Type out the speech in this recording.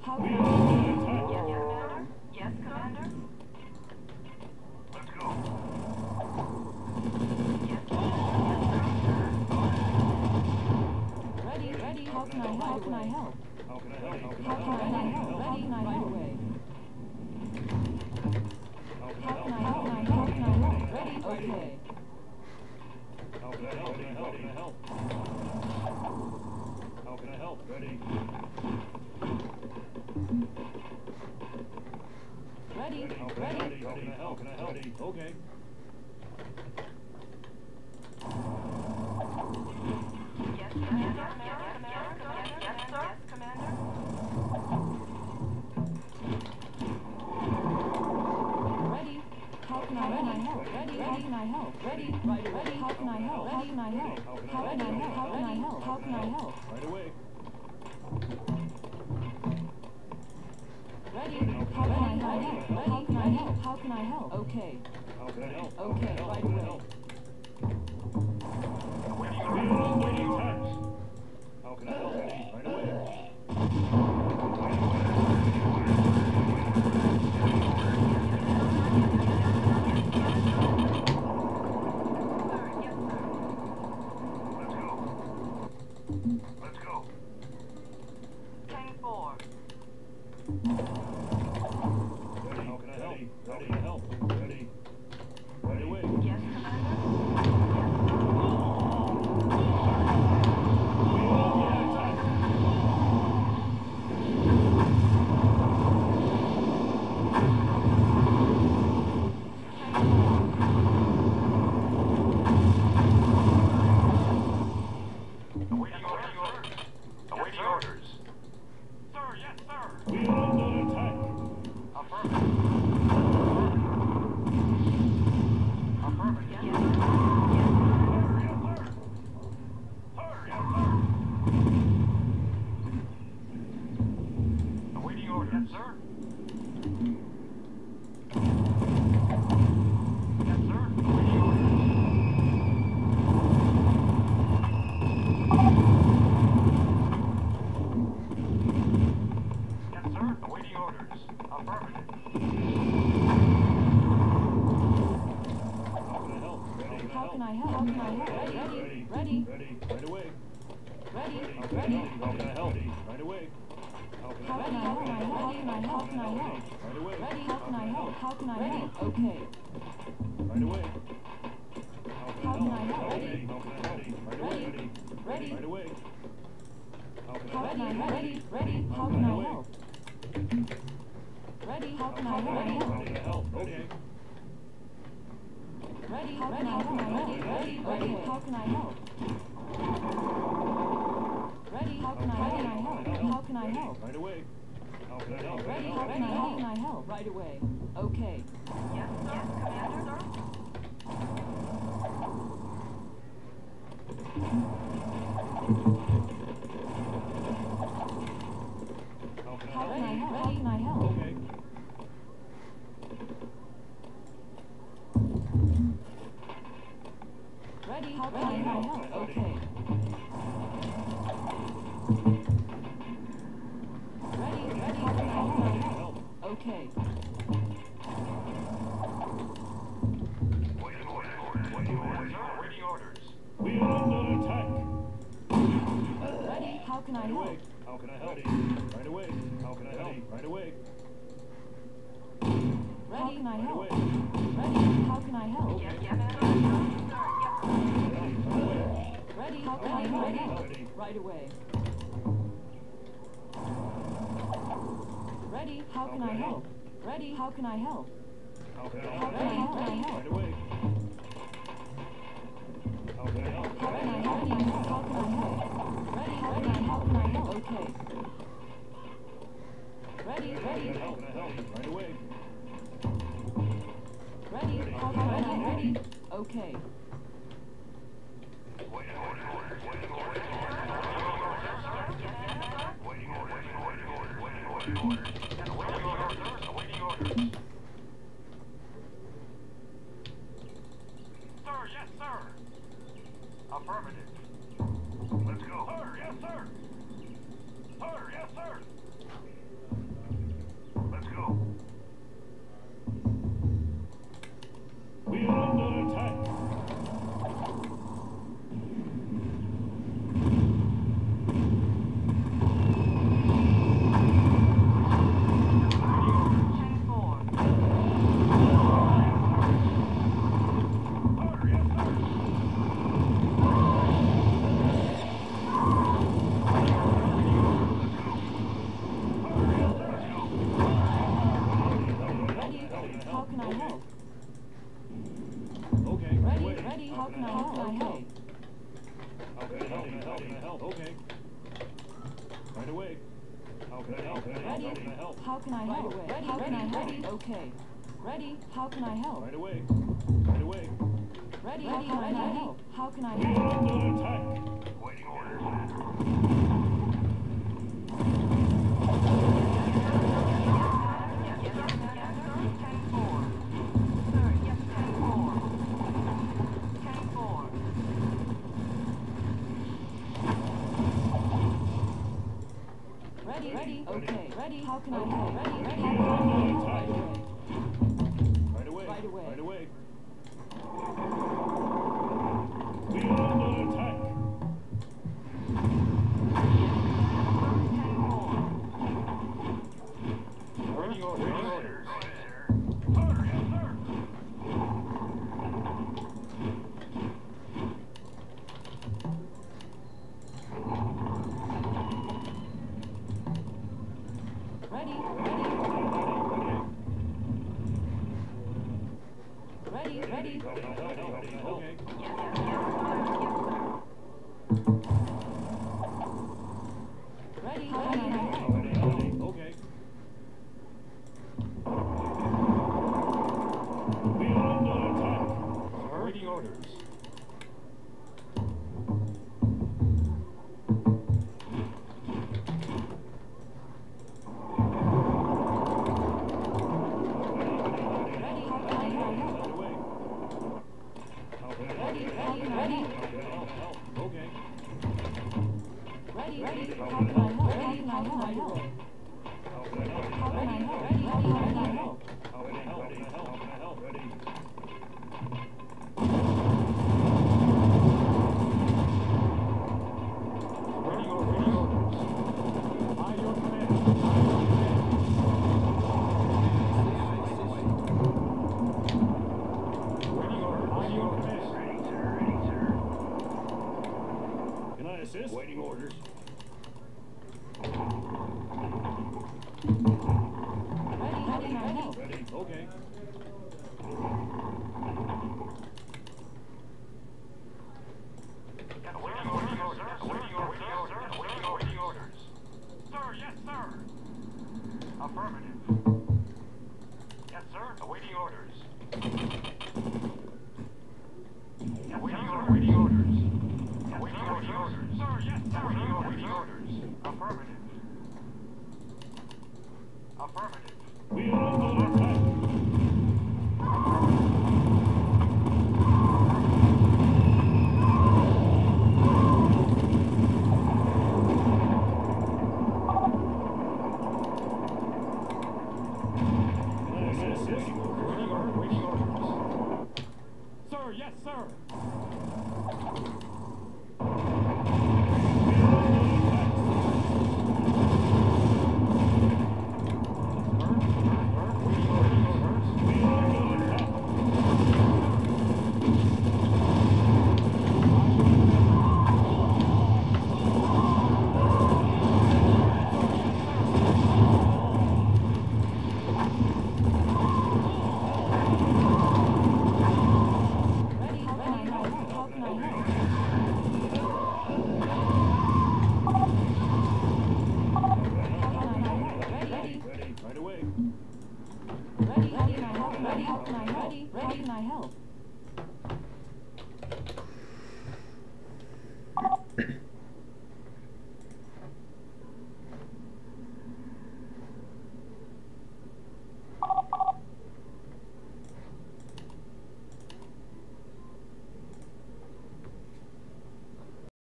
How can I help? Yes, Commander? Let's go. Yes, Commander. Ready, ready. How can I help? How can I help? How can I help? How can I help? How can I help? Away. How can I help? How can I help? Ready, okay. How can I help? How can I help? How can I help? Ready. Ready, How can I ready. help? How can I help? Can I help? Okay. Yes, Commander. Yes, sir. Yes, Commander. Ready. How can I help? Ready, how can I help? Ready, right away. Ready, how can I help? How can I help? How can I help? How can I help? How can I help? Right away. Ready, how can I help? How can I help? How can I help? Okay. How can I help? Okay, right away. Waiting attacks. How can I help? Right away. Let's go. 10-4. Ready. How can I help? How can I help? Ready. Right away. Yes, Commander. Awaiting orders. Sir, yes, sir. We are under attack. Affirmative. Affirmative. Yes, Yes, sir. sir. Sir, yes, sir. Awaiting orders. Yes, sir. Yes, sir. Awaiting orders. Yes, sir. Awaiting orders. Affirmative. How can I help? How can I help? How can I help? Ready, ready. Ready. Right away. Ready, How can I ready. help? How can I help? Right away. How can I How help? can I help? How can I help? How can I help? Right away. Ready, how can I help? How can I help? Okay. Right away. How can I help? Ready. How can I help? Right away. Ready. Right away. How can I How help? can I help? Ready, how can I help? Ready, how can I help? How can I help? Okay. Ready, how can I help? Ready, how can I help? Ready, how can I help? How can I help? Right away. How can I help? Ready, how can I help? Right away. Okay. Yes, sir. Yes, Commander. How can I How help? can I help? How can I help? Okay. Ready, how can I help? Okay. Ready, how can I help? Okay. Waiting orders. We are under attack. Ready, how can I Right away. help? How can I help? Right away. How can I help? Right away. Ready, can I Right help? away. Ready, how can I help? Yes, yes, sir. Ready, how can I help? Ready. Right away. Ready, how can I help? Ready, how can I help? How can I Ready, help? how can I help? Right away. How can I help? Ready, how can I help? How can I help? Ready, how can I help? Okay. Ready, How can I help? Right away. ready, how can I help? Ready, okay. Waiting orders. Waiting orders. Waiting orders. Waiting orders. Awaiting orders. Sir, yes, sir. Affirmative. Let's go. Sir, yes, sir. Sir, yes, sir. How can I help? Ready? How can I help? How can I help? Ready? How can I help? Okay. Ready? How can I help? Right away. Right away. Ready? How can I help? How can I We help? are under attack. Waiting orders. Yes, sir. 10-4. Sir, yes, 10-4. 10-4. Ready? Ready? Okay. Ready? How can I help? Ready? Ready? We How are can I under help? attack. Right away. Right away. Right away. Right away. We are under attack. 10-4. Waiting orders. Waiting orders. Sir, yes, sir. Ready? Ready? Ready? Ready? Okay. Yes, sir. Ready? How can I help? Okay. We are under attack. Waiting orders. Ready? How can I help? Right away. How can I help? Ready? Ready? Ready? How can I help? Okay. Ready? Ready? How can I help? Ready? How can I help? How can I help? How can I help? Ready? How can I help? How can I help? How can I help? How can I help? Ready. Waiting orders. Waiting orders. By your command. By your command. Waiting order. By your command. Ready, sir. Ready, sir. Can I assist? Waiting orders. Ready? How can I help? Ready. Okay. Waiting orders. Waiting orders. Waiting orders. Sir, yes, sir. Affirmative. Yes, sir. Awaiting orders. Yes, waiting orders. Waiting orders. Yes, waiting orders. Sir, yes, sir. Waiting orders. Affirmative. Affirmative.